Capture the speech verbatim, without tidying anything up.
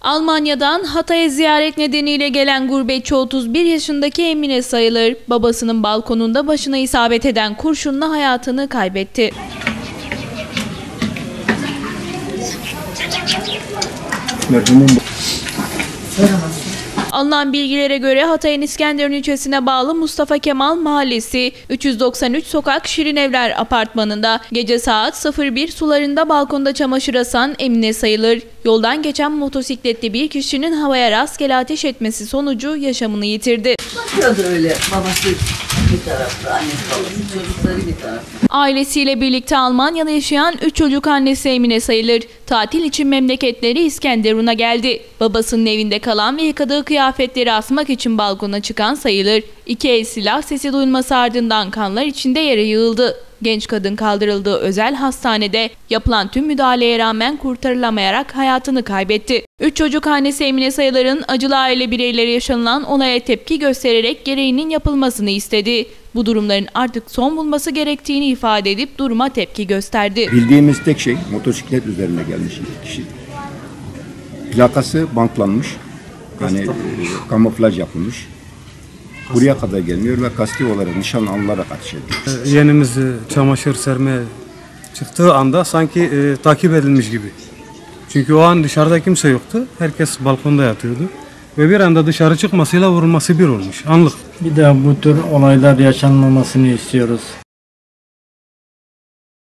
Almanya'dan Hatay'a ziyaret nedeniyle gelen gurbetçi otuz bir yaşındaki Emine Sayılır, babasının balkonunda başına isabet eden kurşunla hayatını kaybetti. Alınan bilgilere göre Hatay'ın İskenderun ilçesine bağlı Mustafa Kemal Mahallesi üç yüz doksan üç Sokak Şirinevler Apartmanı'nda gece saat sıfır bir sularında balkonda çamaşır asan Emine Sayılır, yoldan geçen motosikletli bir kişinin havaya rastgele ateş etmesi sonucu yaşamını yitirdi. Bakıyordu öyle, babası bir tarafta, annesi babası, çocukları bir tarafta. Ailesiyle birlikte Almanya'da yaşayan üç çocuk annesi Emine Sayılır, tatil için memleketleri İskenderun'a geldi. Babasının evinde kalan ve yıkadığı kıyafetleri asmak için balkona çıkan Sayılır, iki el silah sesi duyulması ardından kanlar içinde yere yığıldı. Genç kadın kaldırıldığı özel hastanede yapılan tüm müdahaleye rağmen kurtarılamayarak hayatını kaybetti. Üç çocuk annesi Emine Sayılır'ın acılı aile bireyleri yaşanılan olaya tepki göstererek gereğinin yapılmasını istedi. Bu durumların artık son bulması gerektiğini ifade edip duruma tepki gösterdi. Bildiğimiz tek şey motosiklet üzerine gelmiş iki kişi. Plakası bantlanmış, yani e, kamuflaj yapılmış. Buraya kadar gelmiyor ve kasti olarak nişan alınarak ateş ediyor. Yeğenimiz çamaşır sermeye çıktığı anda sanki e, takip edilmiş gibi. Çünkü o an dışarıda kimse yoktu. Herkes balkonda yatıyordu. Ve bir anda dışarı çıkmasıyla vurulması bir olmuş. Anlık. Bir daha bu tür olaylar yaşanmamasını istiyoruz.